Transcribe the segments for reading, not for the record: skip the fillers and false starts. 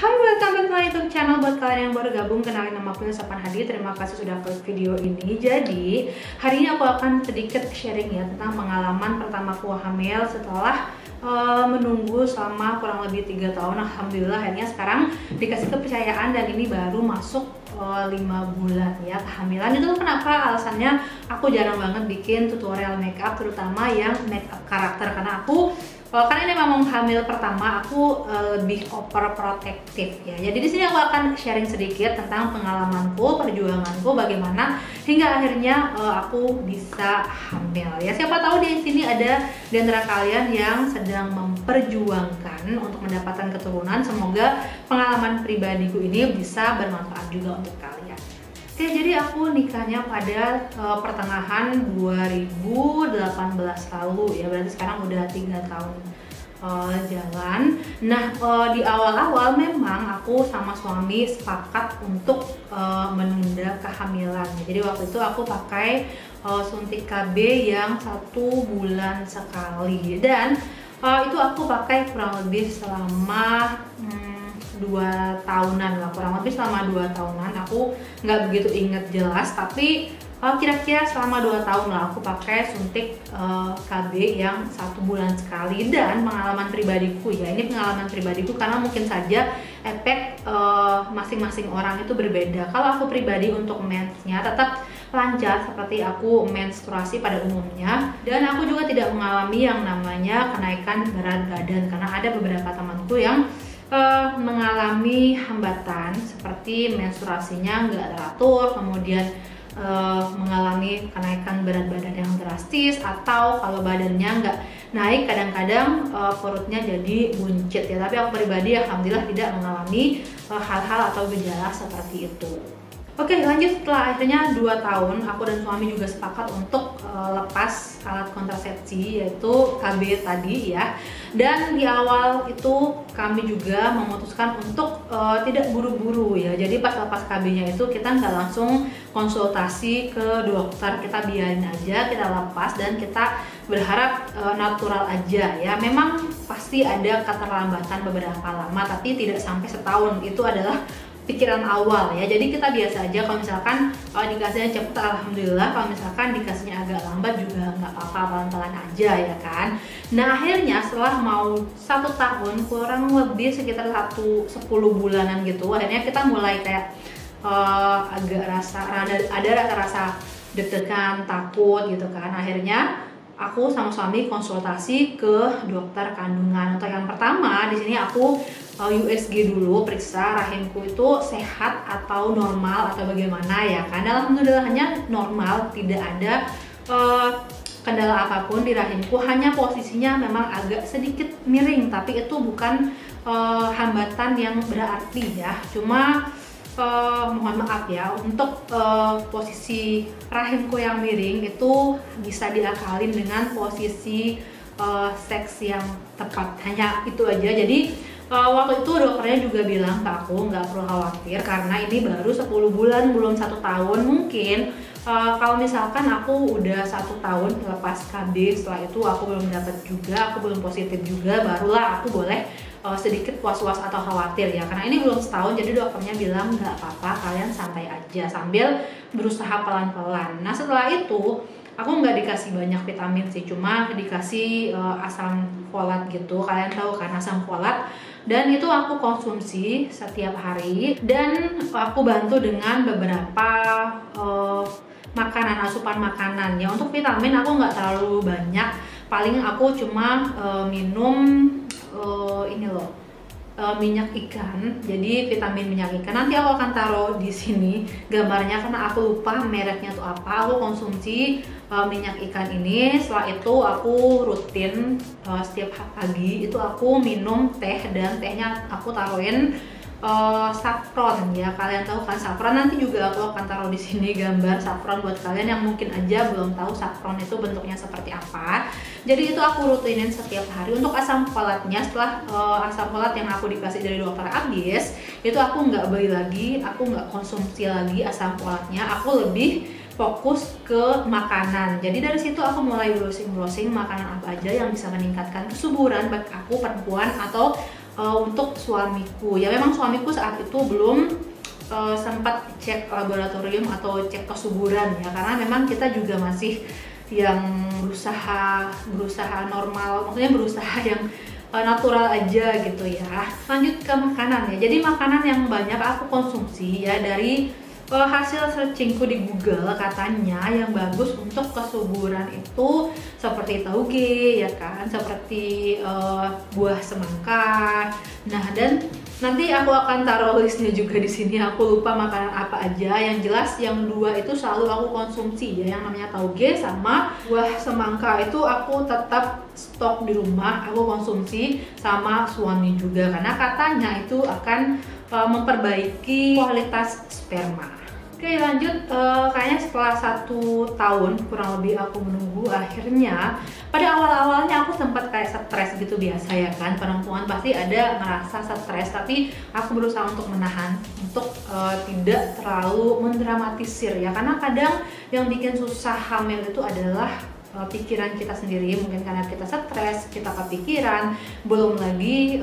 Hai, welcome back to my YouTube channel. Buat kalian yang baru gabung, kenalin nama aku Sapan Hadi. Terima kasih sudah klik video ini. Jadi, hari ini aku akan sedikit sharing ya tentang pengalaman pertamaku hamil setelah menunggu selama kurang lebih 3 tahun. Alhamdulillah akhirnya sekarang dikasih kepercayaan dan ini baru masuk 5 bulan ya kehamilan. Itu kenapa alasannya aku jarang banget bikin tutorial makeup, terutama yang makeup karakter, karena karena ini memang hamil pertama, aku lebih overprotective ya. Jadi di sini aku akan sharing sedikit tentang pengalamanku, perjuanganku, bagaimana hingga akhirnya aku bisa hamil ya. Siapa tahu di sini ada di antara kalian yang sedang memperjuangkan untuk mendapatkan keturunan. Semoga pengalaman pribadiku ini bisa bermanfaat juga untuk kalian. Oke, jadi aku nikahnya pada pertengahan 2018 lalu ya, berarti sekarang udah 3 tahun jalan. Nah, di awal-awal memang aku sama suami sepakat untuk menunda kehamilan. Jadi waktu itu aku pakai suntik KB yang 1 bulan sekali, dan itu aku pakai kurang lebih selama 2 tahunan lah, kurang lebih selama 2 tahunan. Aku nggak begitu inget jelas, tapi kira-kira selama 2 tahun lah aku pakai suntik KB yang 1 bulan sekali. Dan pengalaman pribadiku ya, ini pengalaman pribadiku karena mungkin saja efek masing-masing orang itu berbeda. Kalau aku pribadi untuk mensnya tetap lancar seperti aku menstruasi pada umumnya, dan aku juga tidak mengalami yang namanya kenaikan berat badan, karena ada beberapa temanku yang mengalami hambatan seperti menstruasinya nggak teratur, kemudian mengalami kenaikan berat badan yang drastis, atau kalau badannya nggak naik kadang-kadang perutnya jadi buncit ya. Tapi aku pribadi alhamdulillah tidak mengalami hal-hal atau gejala seperti itu. Oke, lanjut. Setelah akhirnya 2 tahun, aku dan suami juga sepakat untuk lepas alat kontrasepsi, yaitu KB tadi ya. Dan di awal itu kami juga memutuskan untuk tidak buru-buru ya. Jadi pas lepas KB-nya itu kita nggak langsung konsultasi ke dokter, kita biarin aja, kita lepas dan kita berharap natural aja ya. Memang pasti ada keterlambatan beberapa lama, tapi tidak sampai setahun. Itu adalah pikiran awal ya. Jadi kita biasa aja, kalau misalkan dikasihnya cepet alhamdulillah, kalau misalkan dikasihnya agak lambat juga nggak apa-apa, pelan-pelan aja ya kan. Nah, akhirnya setelah mau 1 tahun, kurang lebih sekitar 10 bulanan gitu, akhirnya kita mulai kayak agak ada rasa deg-degan, takut gitu kan. Akhirnya aku sama suami konsultasi ke dokter kandungan. Untuk yang pertama di sini aku USG dulu, periksa rahimku itu sehat atau normal atau bagaimana ya kan. Alhamdulillahnya normal, tidak ada kendala apapun di rahimku, hanya posisinya memang agak sedikit miring, tapi itu bukan hambatan yang berarti ya. Cuma mohon maaf ya, untuk posisi rahimku yang miring itu bisa diakalin dengan posisi seks yang tepat, hanya itu aja. Jadi waktu itu dokternya juga bilang ke aku nggak perlu khawatir karena ini baru 10 bulan, belum 1 tahun. Mungkin kalau misalkan aku udah 1 tahun lepas KB, setelah itu aku belum dapat juga, aku belum positif juga, barulah aku boleh sedikit was-was atau khawatir ya. Karena ini belum setahun, jadi dokternya bilang nggak apa-apa, kalian santai aja sambil berusaha pelan-pelan. Nah, setelah itu aku nggak dikasih banyak vitamin sih, cuma dikasih asam folat gitu. Kalian tahu kan asam folat, dan itu aku konsumsi setiap hari, dan aku bantu dengan beberapa makanan, asupan makanan ya. Untuk vitamin aku nggak terlalu banyak, paling aku cuma minum ini loh, minyak ikan. Jadi vitamin minyak ikan, nanti aku akan taruh di sini gambarnya karena aku lupa mereknya tuh apa. Aku konsumsi minyak ikan ini. Setelah itu aku rutin setiap pagi itu aku minum teh, dan tehnya aku taruhin saffron ya. Kalian tahu kan saffron, nanti juga aku akan taruh di sini gambar saffron buat kalian yang mungkin aja belum tahu saffron itu bentuknya seperti apa. Jadi itu aku rutinin setiap hari. Untuk asam folatnya, setelah asam folat yang aku dikasih dari dokter habis, itu aku nggak beli lagi, aku nggak konsumsi lagi asam folatnya. Aku lebih fokus ke makanan. Jadi dari situ aku mulai browsing makanan apa aja yang bisa meningkatkan kesuburan baik aku perempuan atau untuk suamiku. Ya memang suamiku saat itu belum sempat cek laboratorium atau cek kesuburan ya, karena memang kita juga masih yang berusaha normal, maksudnya berusaha yang natural aja gitu ya. Lanjut ke makanan ya. Jadi makanan yang banyak aku konsumsi ya, dari hasil searchingku di Google, katanya yang bagus untuk kesuburan itu seperti tauge ya kan, seperti buah semangka. Nah, dan nanti aku akan taruh listnya juga di sini. Aku lupa makanan apa aja. Yang jelas yang dua itu selalu aku konsumsi ya, yang namanya tauge sama buah semangka itu aku tetap stok di rumah, aku konsumsi sama suami juga, karena katanya itu akan memperbaiki kualitas sperma. Oke, lanjut. Kayaknya setelah 1 tahun kurang lebih aku menunggu, akhirnya pada awal-awalnya aku sempat kayak stres gitu, biasa ya kan, perempuan pasti ada ngerasa stres, tapi aku berusaha untuk menahan, untuk tidak terlalu mendramatisir ya, karena kadang yang bikin susah hamil itu adalah pikiran kita sendiri. Mungkin karena kita stres, kita kepikiran, belum lagi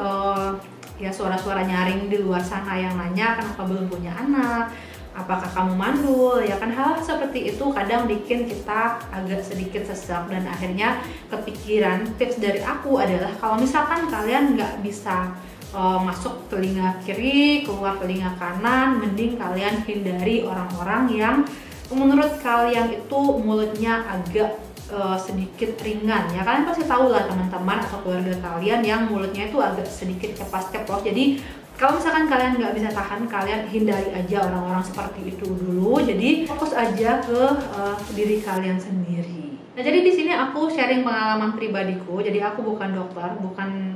ya suara-suara nyaring di luar sana yang nanya kenapa belum punya anak, apakah kamu mandul ya kan. Hal seperti itu kadang bikin kita agak sedikit sesak dan akhirnya kepikiran. Tips dari aku adalah kalau misalkan kalian nggak bisa masuk telinga kiri, keluar telinga kanan, mending kalian hindari orang-orang yang menurut kalian itu mulutnya agak sedikit ringan ya. Kalian pasti tahu lah teman-teman atau keluarga kalian yang mulutnya itu agak sedikit ceplas-ceplos. Jadi kalau misalkan kalian nggak bisa tahan, kalian hindari aja orang-orang seperti itu dulu. Jadi fokus aja ke diri kalian sendiri. Nah, jadi di sini aku sharing pengalaman pribadiku. Jadi aku bukan dokter, bukan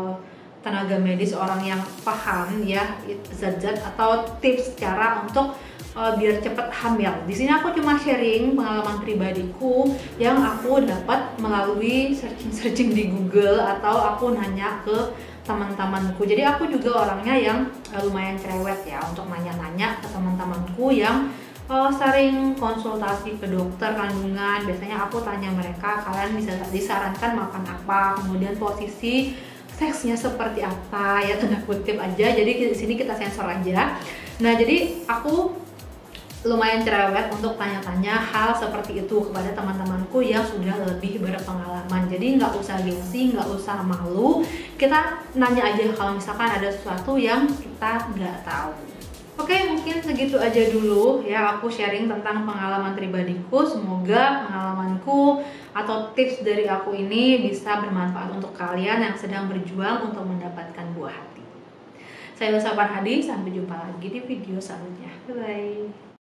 tenaga medis, orang yang paham ya zat-zat atau tips cara untuk biar cepet hamil. Di sini aku cuma sharing pengalaman pribadiku yang aku dapat melalui searching di Google atau aku nanya ke teman-temanku. Jadi aku juga orangnya yang lumayan cerewet ya untuk nanya-nanya ke teman-temanku yang sering konsultasi ke dokter kandungan. Biasanya aku tanya mereka, kalian bisa disarankan makan apa, kemudian posisi seksnya seperti apa ya, tanda kutip aja. Jadi di sini kita sensor aja. Nah, jadi aku lumayan cerewet untuk tanya-tanya hal seperti itu kepada teman-temanku yang sudah lebih berpengalaman. Jadi nggak usah gengsi, nggak usah malu, kita nanya aja kalau misalkan ada sesuatu yang kita nggak tahu. Oke, mungkin segitu aja dulu ya aku sharing tentang pengalaman pribadiku. Semoga pengalamanku atau tips dari aku ini bisa bermanfaat untuk kalian yang sedang berjuang untuk mendapatkan buah hati. Saya Farhadi, sampai jumpa lagi di video selanjutnya. Bye bye.